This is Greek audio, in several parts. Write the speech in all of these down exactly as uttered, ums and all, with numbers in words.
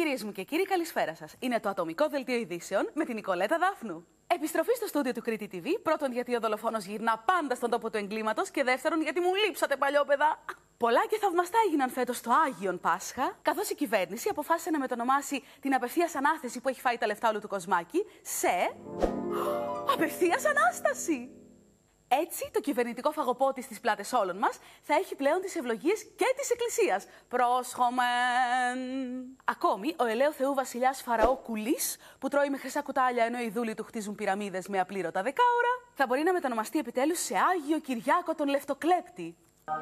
Κυρίες μου και κύριοι, καλησπέρα σας. Είναι το Ατομικό Δελτίο Ειδήσεων με την Νικολέτα Δάφνου. Επιστροφή στο στούντιο του Κρήτη τι βι, πρώτον γιατί ο δολοφόνος γυρνά πάντα στον τόπο του εγκλήματος και δεύτερον γιατί μου λείψατε παλιόπαιδα. Πολλά και θαυμαστά έγιναν φέτος στο Άγιον Πάσχα, καθώς η κυβέρνηση αποφάσισε να μετονομάσει την απευθείας ανάθεση που έχει φάει τα λεφτά όλου του Κοσμάκη σε απευθείας ανάσταση. Έτσι, το κυβερνητικό φαγοπότη στις πλάτες όλων μας θα έχει πλέον τις ευλογίες και της Εκκλησίας. Πρόσχομεν! Ακόμη, ο ελαίο Θεού βασιλιάς Φαραώ Κουλής, που τρώει με χρυσά κουτάλια ενώ οι δούλοι του χτίζουν πυραμίδες με απλήρωτα δεκάωρα, θα μπορεί να μετονομαστεί επιτέλους σε Άγιο Κυριάκο τον Λευτοκλέπτη.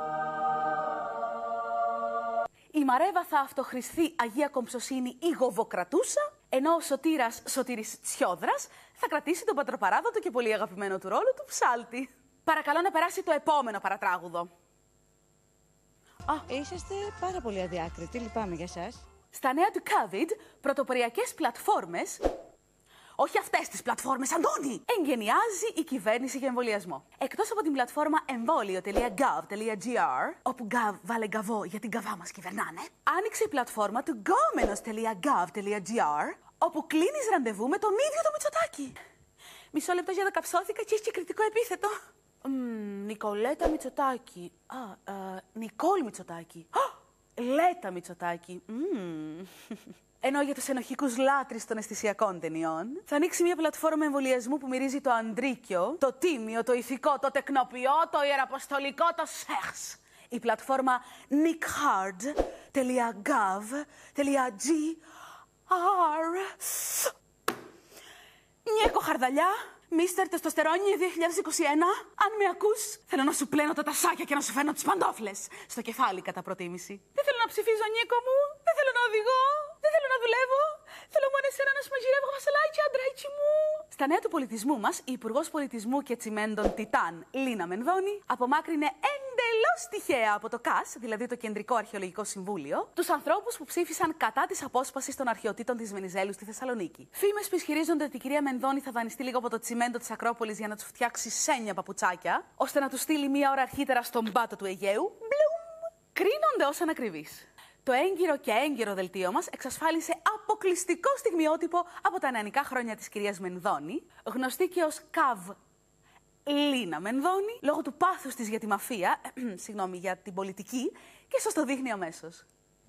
Η Μαρέβα θα αυτοχρηστεί Αγία Κομψοσύνη ή Γοβοκρατούσα, ενώ ο Σωτήρας Σωτήρης Τσιόδρας θα κρατήσει τον πατροπαράδοτο και πολύ αγαπημένο του ρόλο του ψάλτη. Παρακαλώ να περάσει το επόμενο παρατράγουδο. Α, είσαστε πάρα πολύ αδιάκριτοι, λυπάμαι για σας. Στα νέα του COVID, πρωτοποριακές πλατφόρμες, όχι αυτές τις πλατφόρμες, Αντώνη, εγγενιάζει η κυβέρνηση για εμβολιασμό. Εκτός από την πλατφόρμα εμβόλιο τελεία γκοβ τελεία τζι αρ, όπου γκαβ βάλε γκαβό για την γκαβά μας κυβερνάνε, άνοιξε η πλατφόρμα του γκόμενος τελεία γκοβ τελεία τζι αρ, όπου κλείνεις ραντεβού με τον ίδιο το Μητσοτάκη. Μισό λεπτό για να καψώθηκα και έχει και κριτικό επίθετο. Mm, Νικολέτα Μητσοτάκη. Α, α, Νικόλ Μητσοτάκη. Λέτα Μητσοτάκη. Mm. Ενώ για τους ενοχικούς λάτρεις των αισθησιακών ταινιών, θα ανοίξει μια πλατφόρμα εμβολιασμού που μυρίζει το αντρίκιο, το τίμιο, το ηθικό, το τεκνοποιό, το ιεραποστολικό, το σεξ. Η πλατφόρμα nikhard τελεία γκοβ τελεία τζι αρ. Νιέκο Χαρδαλιά, Μίστερ Τεστοστερόνι δύο χιλιάδες είκοσι ένα, αν με ακούς, θέλω να σου πλένω τα τασάκια και να σου φέρνω τις παντόφλες. Στο κεφάλι κατά προτίμηση. Δεν θέλω να ψηφίζω, Νίκο μου. Δεν θέλω να οδηγώ. Δεν θέλω να δουλεύω. Θέλω μόνο εσένα να σου μαγειρεύω βασιλάκι, αντρέτσι μου. Στα νέα του πολιτισμού μας, η Υπουργός Πολιτισμού και Τσιμέντων Τιτάν, Λίνα Μενδώνη, απομάκρυνε εντελώς τυχαία από το ΚΑΣ, δηλαδή το Κεντρικό Αρχαιολογικό Συμβούλιο, τους ανθρώπους που ψήφισαν κατά της απόσπασης των αρχαιοτήτων της Βενιζέλου στη Θεσσαλονίκη. Φήμες που ισχυρίζονται ότι η κυρία Μενδώνη θα δανειστεί λίγο από το τσιμέντο της Ακρόπολης για να τους φτιάξει σένια παπουτσάκια, ώστε να τους στείλει μία ώρα αρχίτερα στον πάτο του Αιγαίου, μπλουμ, κρίνονται ως ανακριβείς. Το έγκυρο και έγκυρο δελτίο μας εξασφάλισε αποκλειστικό στιγμιότυπο από τα νεανικά χρόνια της κυρίας Μενδώνη, γνωστή και ως ΚΑΒ Λίνα Μενδώνη, λόγω του πάθους της για τη μαφία, συγγνώμη, για την πολιτική, και σας το δείχνει αμέσως.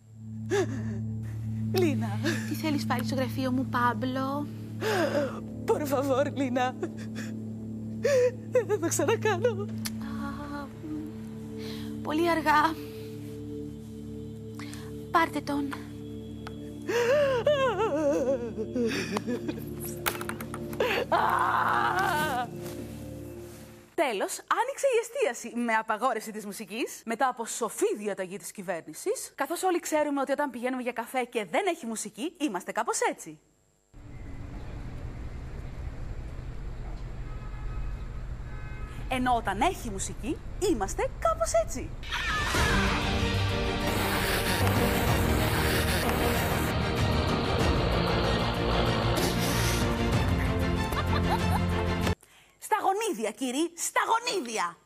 Λίνα. Τι θέλεις πάλι στο γραφείο μου, Πάμπλο? Por favor, Λίνα. Δεν θα το ξανακάνω. Α, πολύ αργά. Πάρτε τον. Τέλος, άνοιξε η εστίαση με απαγόρευση της μουσικής, μετά από σοφή διαταγή της κυβέρνησης, καθώς όλοι ξέρουμε ότι όταν πηγαίνουμε για καφέ και δεν έχει μουσική, είμαστε κάπως έτσι. Ενώ όταν έχει μουσική, είμαστε κάπως έτσι. Στα γονίδια, κύριοι, στα γονίδια!